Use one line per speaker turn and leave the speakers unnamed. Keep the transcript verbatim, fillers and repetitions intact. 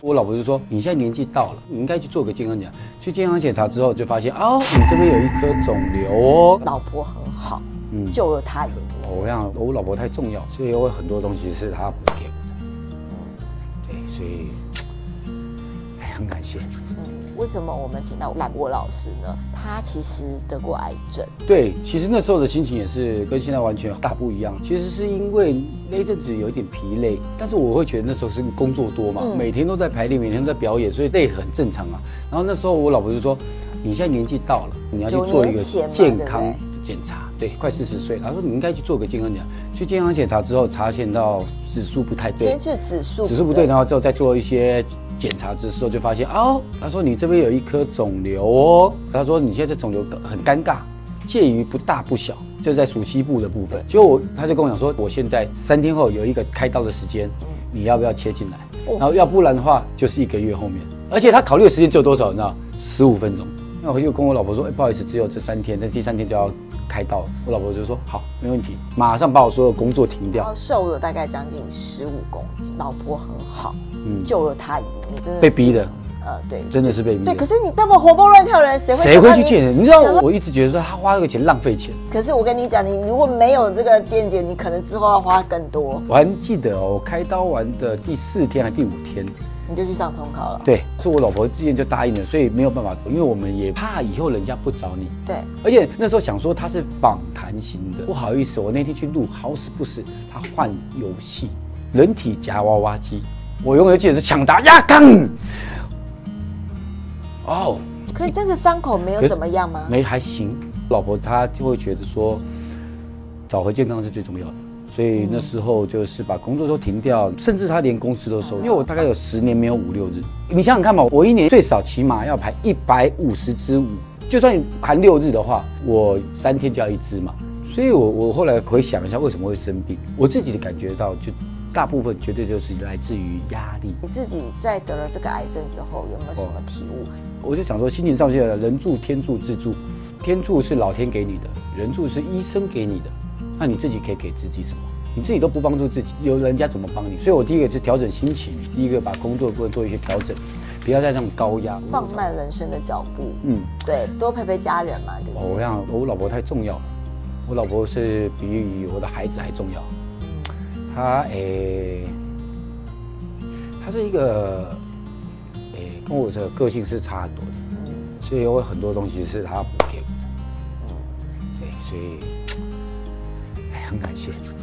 我老婆就说：“你现在年纪到了，你应该去做个健康检查。”去健康检查之后，就发现哦，你这边有一颗肿瘤哦。
老婆很好，
嗯，
救了他一命。
我想我老婆太重要，所以有很多东西是她补给我的。对，所以哎，很感谢。
嗯，为什么我们请到兰博老师呢？他其实得过癌症。
对，其实那时候的心情也是跟现在完全大不一样。其实是因为那一阵子有一点疲累，但是我会觉得那时候是工作多嘛，嗯、每天都在排练，每天都在表演，所以累很正常啊。然后那时候我老婆就说：“你现在年纪到了，你要去做一个健康检查。”对，快四十岁，她说你应该去做个健康检查。去健康检查之后，查现到指数不太对，
先是指数
指数不对，然后之后再做一些检查之后，就发现哦，他说你这边有一颗肿瘤哦，他说你现在这肿瘤很尴尬，介于不大不小，就是在属膝部的部分。结果我他就跟我讲说，我现在三天后有一个开刀的时间，你要不要切进来？然后要不然的话就是一个月后面，而且他考虑的时间只有多少？你知道？十五分钟。那我回去跟我老婆说，哎、欸，不好意思，只有这三天，那第三天就要开刀了。我老婆就说好，没问题，马上把我所有工作停掉。
瘦了大概将近十五公斤，老婆很好，嗯，救了他一命，真的
被逼的。
呃，对，
真的是被逼的。
对，可是你那么活蹦乱跳的人，谁会
谁会去见人？你知道，我一直觉得说他花这个钱浪费钱。
可是我跟你讲，你如果没有这个见解，你可能之后要花更多。
我还记得哦，我开刀完的第四天还第五天。
你就去上通考了。
对，是我老婆之前就答应了，所以没有办法，因为我们也怕以后人家不找你。
对，
而且那时候想说他是访谈型的，不好意思，我那天去录，好死不死，他换游戏，人体夹娃娃机，我永远记得是抢答压杠。哦，
可是这个伤口没有怎么样吗？
没，还行。老婆她就会觉得说，找回健康是最重要的。所以那时候就是把工作都停掉，甚至他连公司都收，因为我大概有十年没有五六日。你想想看嘛，我一年最少起码要排一百五十支舞，就算含六日的话，我三天就要一支嘛。所以我我后来回想一下为什么会生病，我自己的感觉到就大部分绝对就是来自于压力。
你自己在得了这个癌症之后有没有什么体悟？
我就想说，心情上线了，人助天助自助，天助是老天给你的，人助是医生给你的。那你自己可以给自己什么？你自己都不帮助自己，有人家怎么帮你？所以我第一个是调整心情，第一个把工作部分做一些调整，不要再那种高压，
放慢人生的脚步。嗯，对，多陪陪家人嘛，对不对？
我想我老婆太重要了，我老婆是比我的孩子还重要。她诶，她是一个诶，跟我的个性是差很多的，所以有很多东西是她补给我的。对，所以。很感谢。